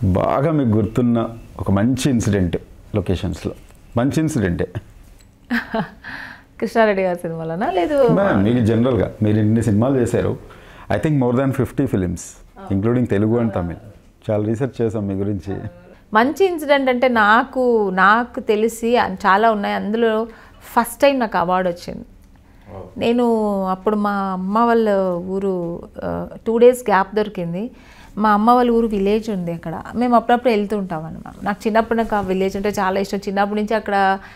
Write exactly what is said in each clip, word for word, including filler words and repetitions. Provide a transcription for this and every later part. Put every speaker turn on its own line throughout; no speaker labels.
బాగా మీకు గుర్తున్న ఒక మంచి ఇన్సిడెంట్ లొకేషన్స్లో? మంచి ఇన్సిడెంటే
కృష్ణారెడ్డి గారి సినిమాలోనా లేదు
మీకు జనరల్గా మీరు ఇన్ని సినిమాలు చేశారు, I think more than fifty films including Telugu and Tamil. చాలా రీసెర్చ్ చేసాం మీ గురించి.
మంచి ఇన్సిడెంట్ అంటే నాకు నాకు తెలిసి చాలా ఉన్నాయి. అందులో ఫస్ట్ టైం నాకు అవార్డు వచ్చింది. నేను అప్పుడు మా అమ్మ వాళ్ళ ఊరు టూ డేస్ గ్యాప్ దొరికింది. మా అమ్మ వాళ్ళ ఊరు విలేజ్ ఉంది అక్కడ. మేము అప్పుడప్పుడు వెళ్తూ ఉంటాం అన్నమాట. నాకు చిన్నప్పుడు నాకు ఆ విలేజ్ అంటే చాలా ఇష్టం. చిన్నప్పటి నుంచి అక్కడ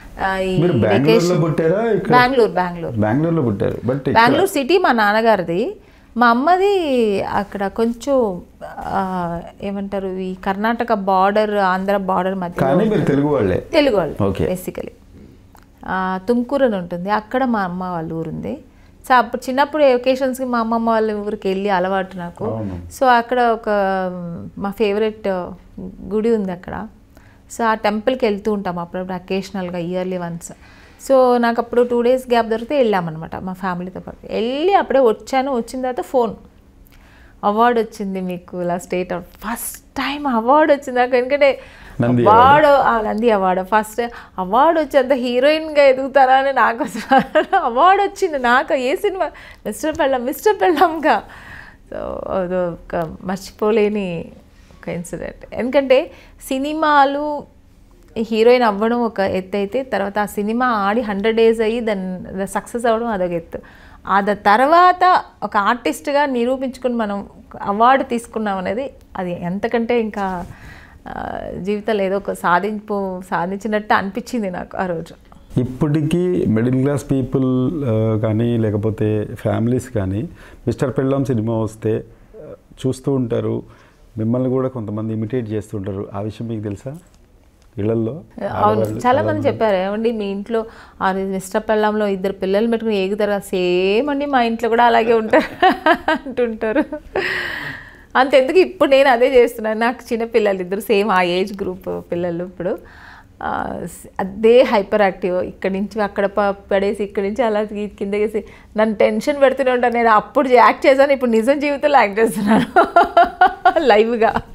బెంగళూరు బెంగళూరు
బెంగళూరులో పుట్టారు. బట్
బెంగళూరు సిటీ మా నాన్నగారిది. మా అమ్మది అక్కడ కొంచెం ఏమంటారు ఈ కర్ణాటక బార్డర్ ఆంధ్ర బార్డర్ మధ్య
తెలుగు వాళ్ళే
తెలుగు వాళ్ళు బేసికలీ. తుమ్కూరు అని ఉంటుంది, అక్కడ మా అమ్మ వాళ్ళ ఊరు ఉంది. సో అప్పుడు చిన్నప్పుడు ఒకేషన్స్కి మా అమ్మమ్మ వాళ్ళ ఊరికి వెళ్ళి అలవాటు నాకు. సో అక్కడ ఒక మా ఫేవరెట్ గుడి ఉంది అక్కడ. సో ఆ టెంపుల్కి వెళ్తూ ఉంటాం అప్పుడప్పుడు అకేషనల్గా, ఇయర్లీ వన్స్. సో నాకు అప్పుడు టూ డేస్ గ్యాప్ దొరికితే వెళ్ళామన్నమాట మా ఫ్యామిలీతో పాటు. వెళ్ళి అప్పుడే వచ్చాను. వచ్చిన తర్వాత ఫోన్ అవార్డు వచ్చింది మీకు ఇలా స్టేట్ ఫస్ట్ టైం అవార్డు వచ్చింది నాకు. ఎందుకంటే award Nandi award first award వచ్చి అంత హీరోయిన్గా ఎదుగుతారా అని నాకు అవార్డు వచ్చింది నాకు. ఏ సినిమా మిస్టర్ పెళ్ళం మిస్టర్ పెళ్ళంగా. సో అది ఒక మర్చిపోలేని ఒక ఇన్సిడెంట్. ఎందుకంటే సినిమాలు హీరోయిన్ అవ్వడం ఒక ఎత్తు అయితే, తర్వాత ఆ సినిమా ఆడి హండ్రెడ్ డేస్ అయ్యి దాన్ని సక్సెస్ అవ్వడం అదొక ఎత్తు. అది తర్వాత ఒక ఆర్టిస్ట్గా నిరూపించుకుని మనం అవార్డు తీసుకున్నాం అనేది అది ఎంతకంటే ఇంకా జీవితంలో ఏదో ఒక సాధింపు సాధించినట్టు అనిపించింది నాకు ఆ రోజు.
ఇప్పటికీ మిడిల్ క్లాస్ పీపుల్ కానీ లేకపోతే ఫ్యామిలీస్ కానీ మిస్టర్ పెళ్ళాం సినిమా వస్తే చూస్తూ ఉంటారు, మిమ్మల్ని కూడా కొంతమంది ఇమిటేట్ చేస్తుంటారు. ఆ విషయం మీకు తెలుసా? ఇళ్లలో
అవును, చాలా మంది చెప్పారు, ఏమండి మీ ఇంట్లో ఆ మిస్టర్ పెళ్ళాంలో ఇద్దరు పిల్లలు పెట్టుకుని ఏగుతారు సేమ్ అండి, మా ఇంట్లో కూడా అలాగే ఉంటారు అంటుంటారు. అంతెందుకు ఇప్పుడు నేను అదే చేస్తున్నాను. నాకు చిన్న పిల్లలు ఇద్దరు సేమ్ ఆ ఏజ్ గ్రూప్ పిల్లలు. ఇప్పుడు అదే హైపర్ యాక్టివ్, ఇక్కడి నుంచి అక్కడ పడేసి ఇక్కడి నుంచి అలా కిందకేసి నన్ను టెన్షన్ పెడుతూనే ఉంటాను. నేను అప్పుడు యాక్ట్ చేశాను, ఇప్పుడు నిజం జీవితంలో యాక్ట్ చేస్తున్నాను లైవ్గా.